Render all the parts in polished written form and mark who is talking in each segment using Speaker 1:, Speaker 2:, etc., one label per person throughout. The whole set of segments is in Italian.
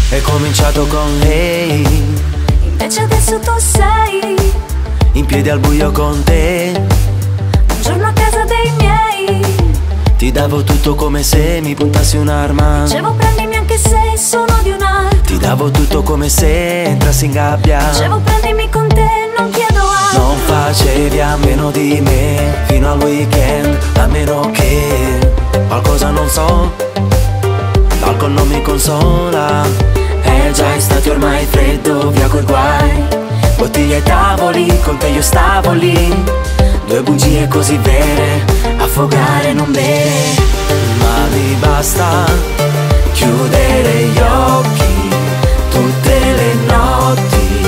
Speaker 1: È cominciato con hey,
Speaker 2: invece adesso tu sei
Speaker 1: in piedi al buio con te.
Speaker 2: un giorno a casa dei miei.
Speaker 1: Ti davo tutto come se mi puntassi un'arma.
Speaker 2: Dicevo prendimi anche se sono di un altro.
Speaker 1: Ti davo tutto come se entrassi in gabbia.
Speaker 2: Dicevo prendimi con te, non chiedo altro.
Speaker 1: Non facevi a meno di me fino al weekend, a meno che qualcosa non so, l'alcol non mi consola. È già estate ormai, freddo, via coi guai. Bottiglie e tavoli, con te io stavo lì. Due bugie così vere, affogare e non bere. Ma mi basta chiudere gli occhi tutte le notti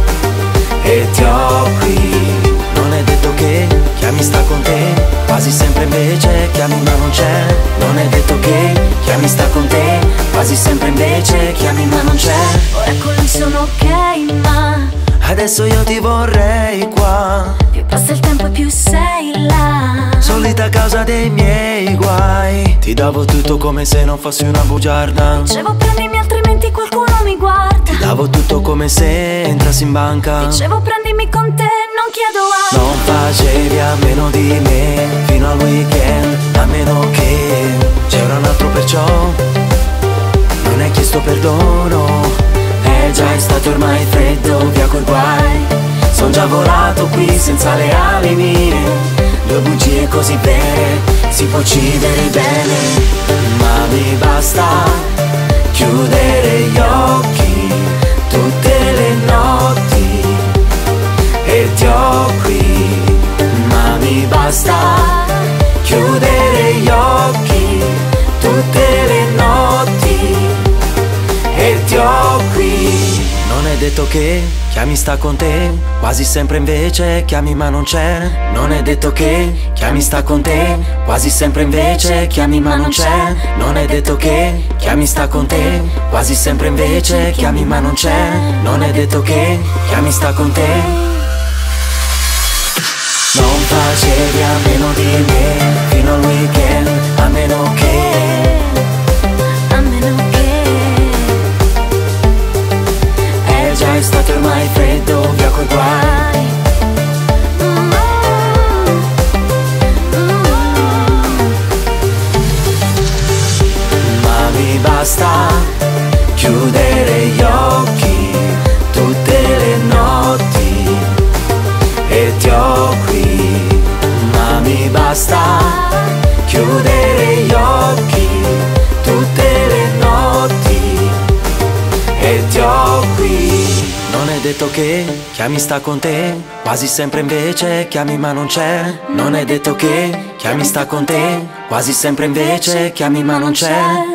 Speaker 1: e ti ho qui. Non è detto che chiami sta con te, quasi sempre invece chiami ma non c'è. Non è detto che chiami sta con te, quasi sempre invece chiami ma non c'è.
Speaker 2: Ora con lui sono ok, ma
Speaker 1: adesso io ti vorrei qua.
Speaker 2: più passa il tempo e più sei là.
Speaker 1: Solita causa dei miei guai. Ti davo tutto come se non fossi una bugiarda.
Speaker 2: Dicevo prendimi altrimenti qualcuno mi guarda.
Speaker 1: Ti davo tutto come se entrassi in banca.
Speaker 2: Dicevo prendimi con te, non chiedo altro.
Speaker 1: Non facevi a meno di me fino al weekend, a meno che c'era un altro, perciò non hai chiesto perdono. È già estate ormai, freddo, via col guai. Son già volato qui senza le ali mie. Due bugie così vere, si può uccidere bene. Ma mi basta chiudere gli occhi tutte le notti e ti ho qui. Ma mi basta chiudere gli occhi tutte le notti e ti ho qui. Non è detto che chiami sta con te, quasi sempre invece chiami ma non c'è. Non è detto che chiami sta con te, quasi sempre invece chiami ma non c'è. Non è detto che chiami sta con te, quasi sempre invece chiami ma non c'è. Non è detto che chiami sta con te. Non facevi a meno di me fino al weekend, a meno che
Speaker 2: A meno che
Speaker 1: è già estate ormai, freddo, via coi guai. Ma mi basta chiudere gli occhi tutte le notti e ti ho qui. Ma mi basta chiudere gli occhi tutte le notti e ti ho qui. Non è detto che chiami sta con te, quasi sempre invece chiami ma non c'è. Non è detto che chiami sta con te, quasi sempre invece chiami ma non c'è.